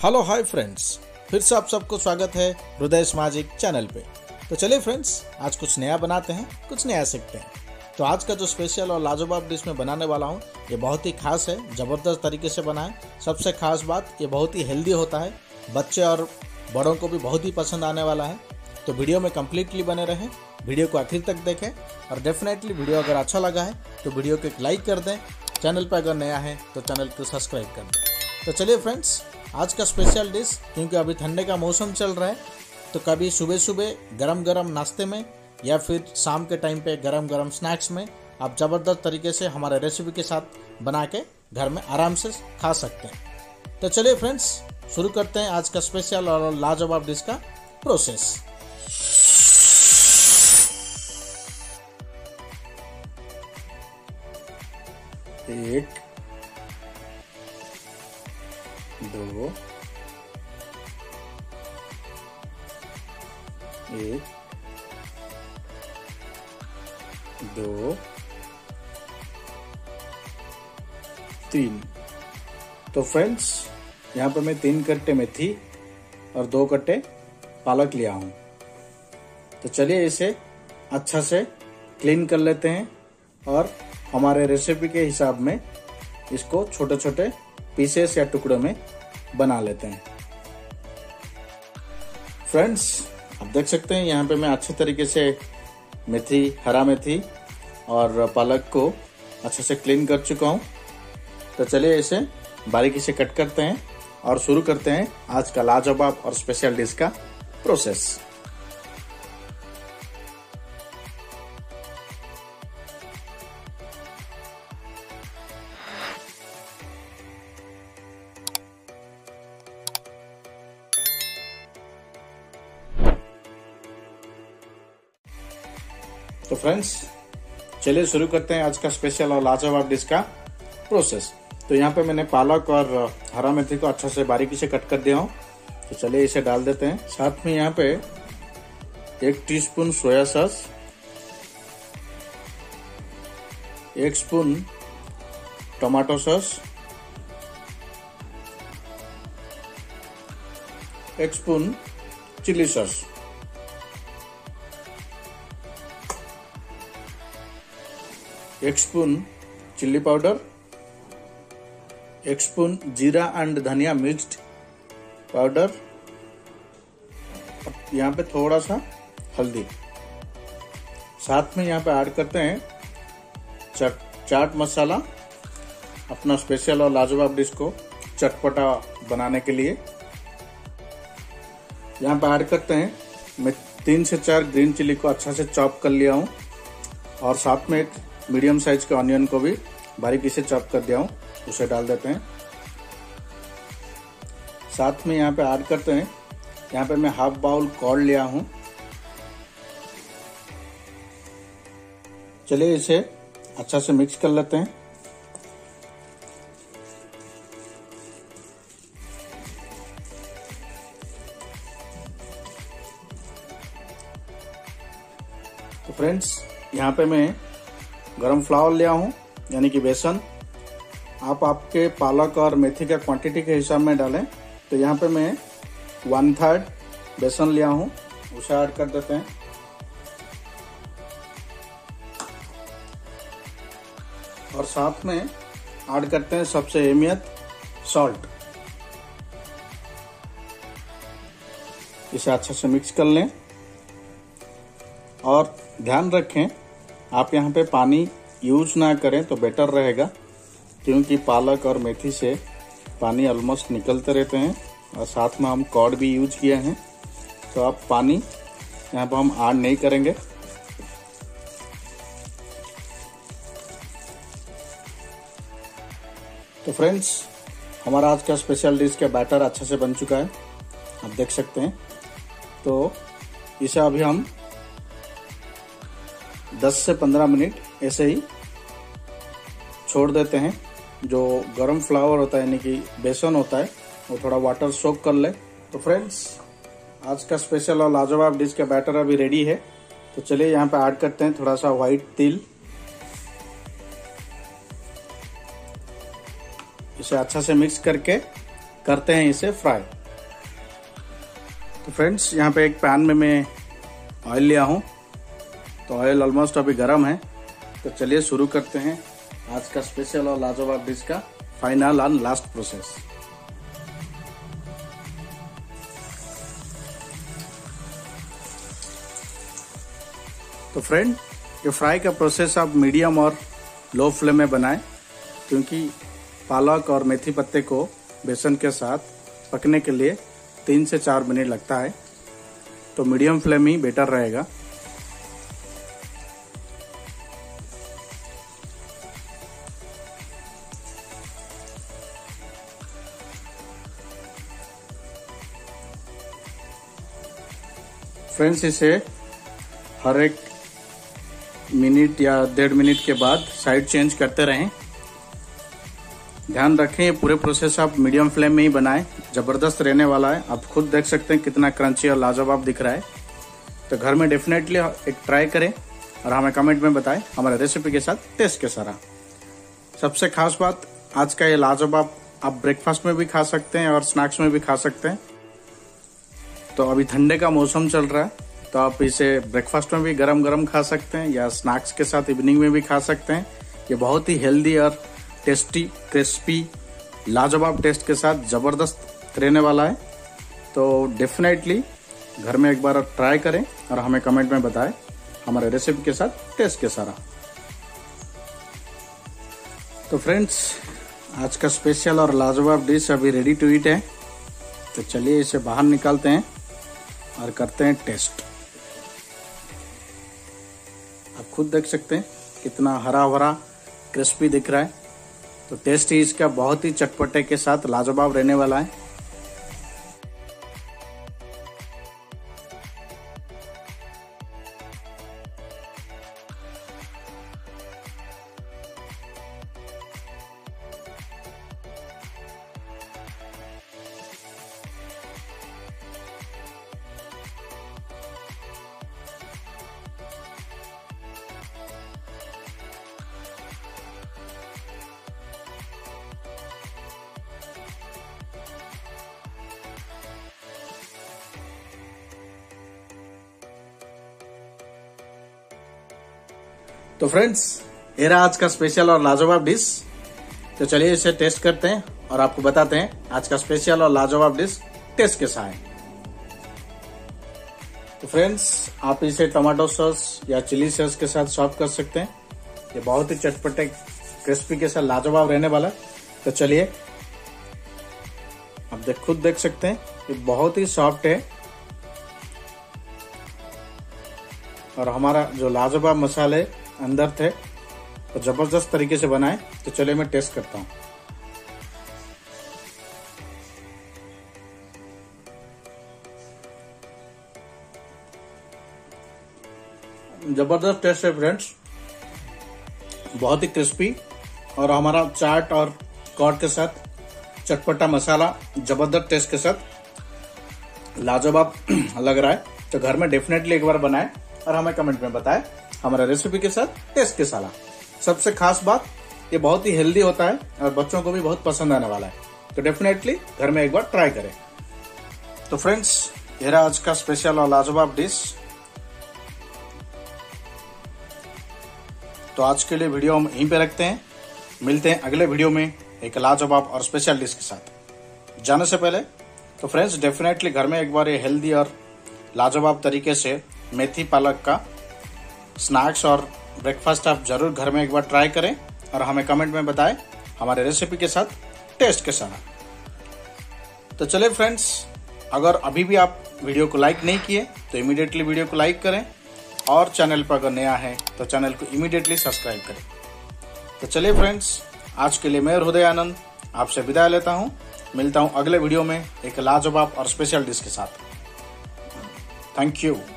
Hello hi friends, फिर से आप सबको स्वागत है हृदय सामाजिक चैनल पे। तो चलिए फ्रेंड्स, आज कुछ नया बनाते हैं, कुछ नया सीखते हैं। तो आज का जो स्पेशल और लाजवाब डिश में बनाने वाला हूँ, ये बहुत ही खास है, ज़बरदस्त तरीके से बना है। सबसे खास बात, ये बहुत ही हेल्दी होता है, बच्चे और बड़ों को भी बहुत ही पसंद आने वाला है। तो वीडियो में कम्प्लीटली बने रहें, वीडियो को आखिर तक देखें और डेफिनेटली वीडियो अगर अच्छा लगा है तो वीडियो को एक लाइक कर दें। चैनल पर अगर नया है तो चैनल को सब्सक्राइब कर दें। तो चलिए फ्रेंड्स, आज का स्पेशल डिश, क्योंकि अभी ठंडे का मौसम चल रहा है, तो कभी सुबह सुबह गरम गरम नाश्ते में या फिर शाम के टाइम पे गरम गरम स्नैक्स में आप ज़बरदस्त तरीके से हमारे रेसिपी के साथ बना के घर में आराम से खा सकते हैं। तो चलिए फ्रेंड्स, शुरू करते हैं आज का स्पेशल और लाजवाब डिश का प्रोसेस। एक, दो, एक, दो, तीन। तो फ्रेंड्स, यहाँ पे मैं 3 कट्टे मेथी और 2 कट्टे पालक लिया हूँ। तो चलिए इसे अच्छा से क्लीन कर लेते हैं और हमारे रेसिपी के हिसाब में इसको छोटे छोटे पीसेस या टुकड़ों में बना लेते हैं। फ्रेंड्स, आप देख सकते हैं यहाँ पे मैं अच्छे तरीके से मेथी, हरा मेथी और पालक को अच्छे से क्लीन कर चुका हूँ। तो चलिए इसे बारीकी से कट करते हैं और शुरू करते हैं आज का लाजवाब और स्पेशल डिश का प्रोसेस। तो फ्रेंड्स, चलिए शुरू करते हैं आज का स्पेशल और लाजवाब डिश का प्रोसेस। तो यहाँ पे मैंने पालक और हरा मेथी को अच्छा से बारीकी से कट कर दिया हूँ। तो चलिए इसे डाल देते हैं। साथ में यहाँ पे 1 teaspoon soya sauce, 1 spoon tomato sauce, 1 spoon chilli sauce, 1 spoon chilli powder, 1 spoon जीरा एंड धनिया मिक्स्ड पाउडर, यहाँ पे थोड़ा सा हल्दी। साथ में यहाँ पे ऐड करते हैं चाट मसाला, अपना स्पेशल और लाजवाब डिश को चटपटा बनाने के लिए। यहाँ पे ऐड करते हैं, मैं 3 से 4 ग्रीन चिली को अच्छा से चॉप कर लिया हूँ और साथ में एक मीडियम साइज के ऑनियन को भी बारीकी से चॉप कर दिया हूँ, उसे डाल देते हैं। साथ में यहाँ पे ऐड करते हैं, यहाँ पे मैं हाफ बाउल कॉर्न लिया हूँ। चलिए इसे अच्छा से मिक्स कर लेते हैं। तो फ्रेंड्स, यहाँ पे मैं गरम फ्लावर लिया हूँ, यानी कि बेसन। आप आपके पालक और मेथी का क्वांटिटी के हिसाब में डालें। तो यहाँ पे मैं 1/3 बेसन लिया हूँ, उसे ऐड कर देते हैं। और साथ में ऐड करते हैं सबसे अहमियत, सॉल्ट। इसे अच्छा से मिक्स कर लें और ध्यान रखें, आप यहाँ पे पानी यूज ना करें तो बेटर रहेगा, क्योंकि पालक और मेथी से पानी ऑलमोस्ट निकलते रहते हैं और साथ में हम कॉर्ड भी यूज किए हैं। तो आप पानी यहाँ पर हम ऐड नहीं करेंगे। तो फ्रेंड्स, हमारा आज का स्पेशल डिश का बैटर अच्छा से बन चुका है, आप देख सकते हैं। तो इसे अभी हम 10 से 15 मिनट ऐसे ही छोड़ देते हैं। जो गरम फ्लावर होता है, यानी कि बेसन होता है, वो थोड़ा वाटर सोक कर ले। तो फ्रेंड्स, आज का स्पेशल और लाजवाब डिश का बैटर अभी रेडी है। तो चलिए यहाँ पे ऐड करते हैं थोड़ा सा व्हाइट तिल। इसे अच्छा से मिक्स करके करते हैं इसे फ्राई। तो फ्रेंड्स यहाँ पे एक पैन में मैं ऑयल लिया हूँ, तो ऑयल ऑलमोस्ट अभी गर्म है। तो चलिए शुरू करते हैं आज का स्पेशल और लाजवाब डिश का फाइनल और लास्ट प्रोसेस। तो फ्रेंड, ये फ्राई का प्रोसेस आप मीडियम और लो फ्लेम में बनाएं, क्योंकि पालक और मेथी पत्ते को बेसन के साथ पकने के लिए 3 से 4 मिनट लगता है। तो मीडियम फ्लेम ही बेटर रहेगा। फ्रेंड्स, इसे हर एक मिनट या 1.5 मिनट के बाद साइड चेंज करते रहें। ध्यान रखें, ये पूरे प्रोसेस आप मीडियम फ्लेम में ही बनाएं, जबरदस्त रहने वाला है। आप खुद देख सकते हैं कितना क्रंची और लाजवाब दिख रहा है। तो घर में डेफिनेटली एक ट्राई करें और हमें कमेंट में बताएं हमारे रेसिपी के साथ टेस्ट कैसा रहा। सबसे खास बात, आज का ये लाजवाब आप ब्रेकफास्ट में भी खा सकते हैं और स्नैक्स में भी खा सकते हैं। तो अभी ठंडे का मौसम चल रहा है, तो आप इसे ब्रेकफास्ट में भी गरम गरम खा सकते हैं या स्नैक्स के साथ इवनिंग में भी खा सकते हैं। ये बहुत ही हेल्दी और टेस्टी, क्रिस्पी, लाजवाब टेस्ट के साथ जबरदस्त रहने वाला है। तो डेफिनेटली घर में एक बार ट्राई करें और हमें कमेंट में बताएं हमारे रेसिपी के साथ टेस्ट कैसा रहा। तो फ्रेंड्स, आज का स्पेशल और लाजवाब डिश अभी रेडी टू ईट है। तो चलिए इसे बाहर निकालते हैं और करते हैं टेस्ट। आप खुद देख सकते हैं कितना हरा भरा क्रिस्पी दिख रहा है। तो टेस्ट ही इसका बहुत ही चटपटे के साथ लाजवाब रहने वाला है। तो फ्रेंड्स, ये रहा आज का स्पेशल और लाजवाब डिश। तो चलिए इसे टेस्ट करते हैं और आपको बताते हैं आज का स्पेशल और लाजवाब डिश टेस्ट कैसा है। तो फ्रेंड्स, आप इसे टमाटो सॉस या चिली सॉस के साथ सर्व कर सकते हैं। ये बहुत ही चटपटे क्रिस्पी के साथ लाजवाब रहने वाला है। तो चलिए, आप खुद देख सकते हैं ये बहुत ही सॉफ्ट है और हमारा जो लाजवाब मसाले अंदर थे तो जबरदस्त तरीके से बनाए। तो चलिए मैं टेस्ट करता हूँ। जबरदस्त टेस्ट है फ्रेंड्स, बहुत ही क्रिस्पी और हमारा चाट और कॉर्ड के साथ चटपटा मसाला जबरदस्त टेस्ट के साथ लाजवाब लग रहा है। तो घर में डेफिनेटली एक बार बनाएं और हमें कमेंट में बताएं हमारा रेसिपी के साथ टेस्ट कैसा रहा। सबसे खास बात, ये बहुत ही हेल्दी होता है और बच्चों को भी बहुत पसंद आने वाला है। तो डेफिनेटली घर में एक बार ट्राई करें। तो फ्रेंड्स, ये रहा आज का स्पेशल और लाजवाब डिश। तो आज के लिए वीडियो हम यहीं पे रखते हैं। मिलते हैं अगले वीडियो में एक लाजवाब और स्पेशल डिश के साथ। जाने से पहले तो फ्रेंड्स, डेफिनेटली घर में एक बार ये हेल्दी और लाजवाब तरीके से मेथी पालक का स्नैक्स और ब्रेकफास्ट आप जरूर घर में एक बार ट्राई करें और हमें कमेंट में बताएं हमारे रेसिपी के साथ टेस्ट कैसा रहा। तो चलिए फ्रेंड्स, अगर अभी भी आप वीडियो को लाइक नहीं किए तो इमीडिएटली वीडियो को लाइक करें और चैनल पर अगर नया है तो चैनल को इमीडिएटली सब्सक्राइब करें। तो चलिए फ्रेंड्स, आज के लिए मैं हृदय आनंद आपसे विदाई लेता हूँ। मिलता हूँ अगले वीडियो में एक लाजवाब और स्पेशल डिश के साथ। Thank you.